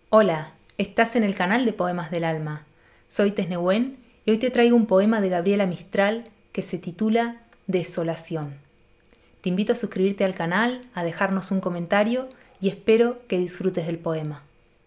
Hola, estás en el canal de Poemas del Alma. Soy Tesnehuen y hoy te traigo un poema de Gabriela Mistral que se titula Desolación. Te invito a suscribirte al canal, a dejarnos un comentario y espero que disfrutes del poema.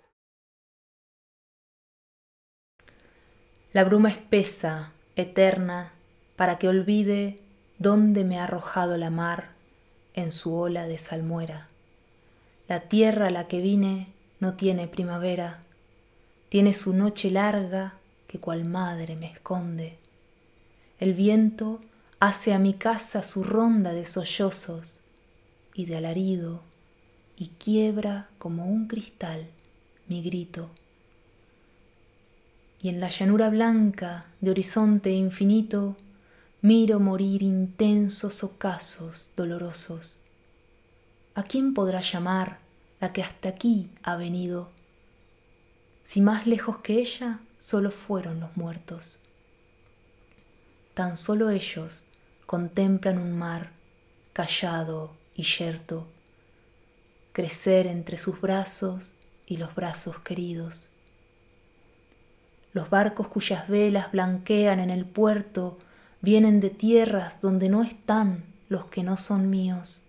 La bruma espesa, eterna, para que olvide dónde me ha arrojado la mar en su ola de salmuera. La tierra a la que vine no tiene primavera, tiene su noche larga que cual madre me esconde. El viento hace a mi casa su ronda de sollozos y de alarido y quiebra como un cristal mi grito. Y en la llanura blanca de horizonte infinito miro morir intensos ocasos dolorosos. ¿A quién podrá llamar la que hasta aquí ha venido? Si más lejos que ella solo fueron los muertos. Tan solo ellos contemplan un mar callado y yerto, crecer entre sus brazos y los brazos queridos. Los barcos cuyas velas blanquean en el puerto vienen de tierras donde no están los que no son míos.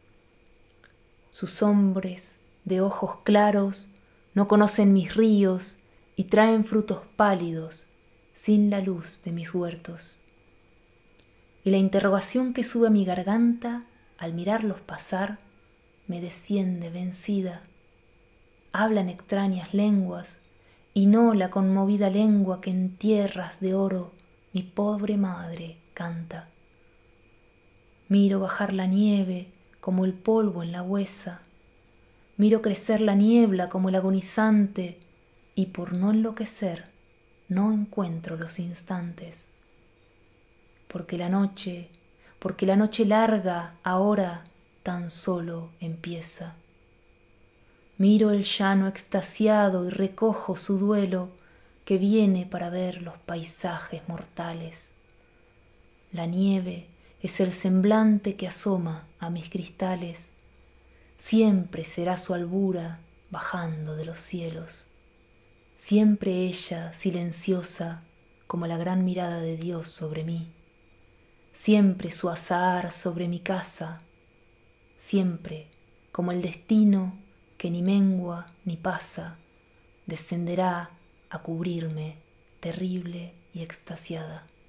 Sus hombres de ojos claros no conocen mis ríos y traen frutos pálidos sin la luz de mis huertos. Y la interrogación que sube a mi garganta al mirarlos pasar me desciende vencida. Hablan extrañas lenguas y no la conmovida lengua que en tierras de oro mi pobre madre canta. Miro bajar la nieve como el polvo en la huesa, miro crecer la niebla como el agonizante y por no enloquecer no encuentro los instantes. Porque la noche larga ahora tan solo empieza. Miro el llano extasiado y recojo su duelo que viene para ver los paisajes mortales. La nieve es el semblante que asoma a mis cristales, siempre será su albura bajando de los cielos, siempre ella silenciosa como la gran mirada de Dios sobre mí, siempre su azahar sobre mi casa, siempre como el destino que ni mengua ni pasa, descenderá a cubrirme terrible y extasiada.